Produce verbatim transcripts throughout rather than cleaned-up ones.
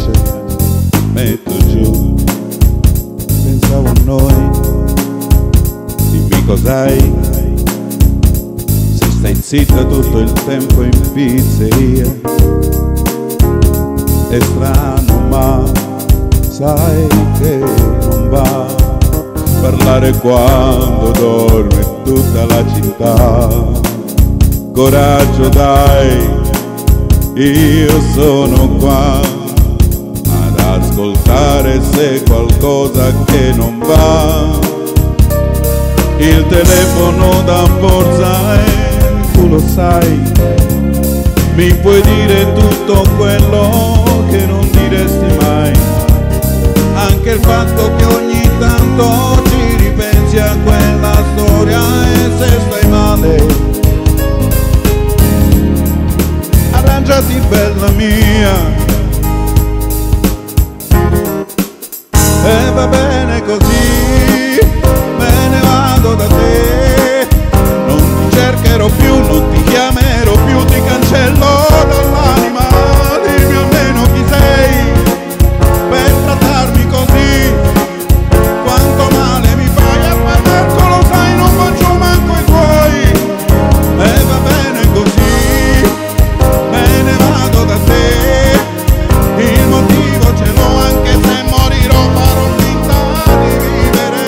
piace, metto giù. Pensavo a noi, dimmi cos'hai. Se stai zitta tutto il tempo in pizzeria, è strano ma sai che non va parlare quando dorme tutta la città. Coraggio dai, io sono qua ad ascoltare se qualcosa che non va. Il telefono da borsa e tu lo sai, mi puoi dire tutto quello che non diresti mai. Anche il fatto che ogni tanto ci ripensi a quella storia, e se stai male arrangiati bella mia. E va bene così, me ne vado da te, non ti cercherò più, non ti chiamerò più, ti cancello dall'anima. Dimmi almeno chi sei per trattarmi così, quanto male mi fai a parlarco, lo sai, non faccio manco i tuoi. E va bene così, me ne vado da te, il motivo ce l'ho, anche se morirò farò finta di vivere.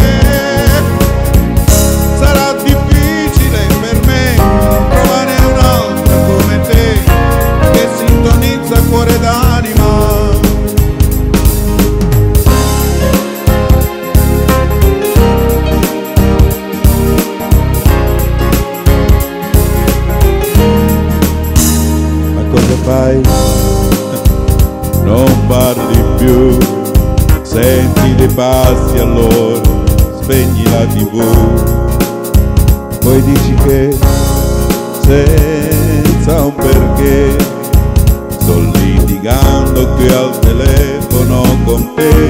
Sarà difficile per me trovare un'altra come te, che sintonizza cuore d'anima. Ma cosa fai? Non parli più, senti dei passi, allora spegni la tivù. Poi dici che senza un perché sto litigando qui al telefono con te.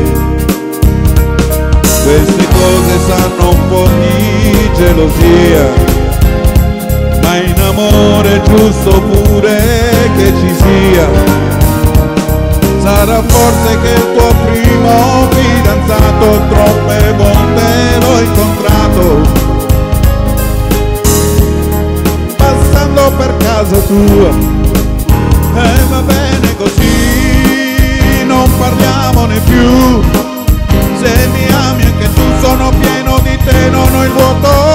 Queste cose sanno un po' di gelosia, ma in amore è giusto pure che ci sia. Sarà forse che il tuo primo fidanzato troppe volte l'ho incontrato passando per casa tua. E va bene così, non parliamone più. Se mi ami anche tu, sono pieno di te, non ho il vuoto